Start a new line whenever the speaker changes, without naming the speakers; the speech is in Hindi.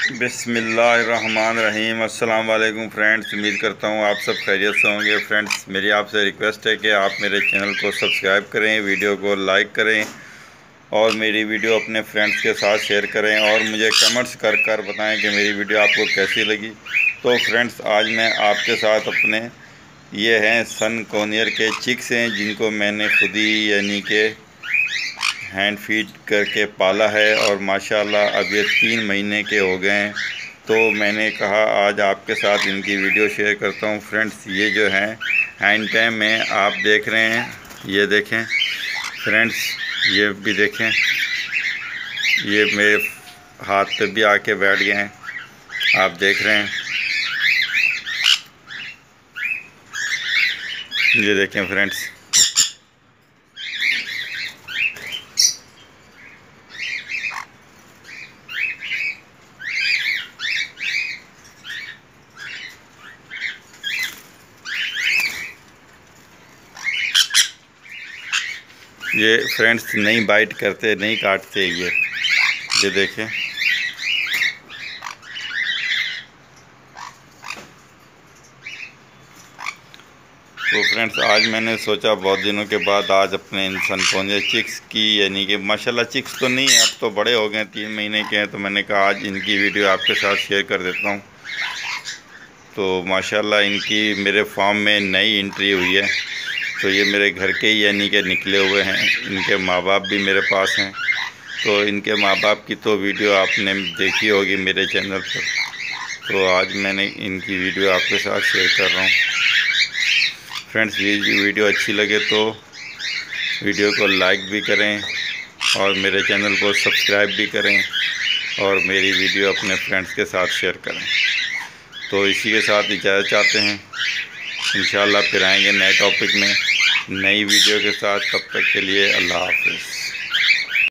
बिस्मिल्लाहिर्रहमानिर्रहीम। अस्सलाम वालेकुम फ्रेंड्स, उम्मीद करता हूँ आप सब खैरियत से होंगे। फ्रेंड्स, मेरी आपसे रिक्वेस्ट है कि आप मेरे चैनल को सब्सक्राइब करें, वीडियो को लाइक करें और मेरी वीडियो अपने फ्रेंड्स के साथ शेयर करें और मुझे कमेंट्स कर कर बताएं कि मेरी वीडियो आपको कैसी लगी। तो फ्रेंड्स, आज मैं आपके साथ अपने ये हैं सन कॉनियर के चिक्स हैं, जिनको मैंने खुद ही यानी कि हैंड फीड करके पाला है और माशाल्लाह अब ये 3 महीने के हो गए हैं। तो मैंने कहा आज आपके साथ इनकी वीडियो शेयर करता हूँ। फ्रेंड्स, ये जो हैं हैंड टैम में आप देख रहे हैं, ये देखें फ्रेंड्स, ये भी देखें, ये मेरे हाथ पे भी आके बैठ गए हैं, आप देख रहे हैं। ये देखें फ्रेंड्स, ये फ्रेंड्स नहीं बाइट करते, नहीं काटते। ये देखें, तो फ्रेंड्स आज मैंने सोचा बहुत दिनों के बाद आज अपने इन सन कॉनियर चिक्स की यानी कि माशाल्लाह चिक्स तो नहीं है, अब तो बड़े हो गए, 3 महीने के हैं, तो मैंने कहा आज इनकी वीडियो आपके साथ शेयर कर देता हूँ। तो माशाल्लाह इनकी मेरे फार्म में नई एंट्री हुई है। तो ये मेरे घर के ही यानी कि निकले हुए हैं, इनके माँ बाप भी मेरे पास हैं। तो इनके माँ बाप की तो वीडियो आपने देखी होगी मेरे चैनल पर। तो आज मैंने इनकी वीडियो आपके साथ शेयर कर रहा हूँ। फ्रेंड्स, ये वीडियो अच्छी लगे तो वीडियो को लाइक भी करें और मेरे चैनल को सब्सक्राइब भी करें और मेरी वीडियो अपने फ्रेंड्स के साथ शेयर करें। तो इसी के साथ इजाज़त चाहते हैं। इंशाल्लाह फिर आएंगे नए टॉपिक में नई वीडियो के साथ। तब तक के लिए अल्लाह हाफ़िज़।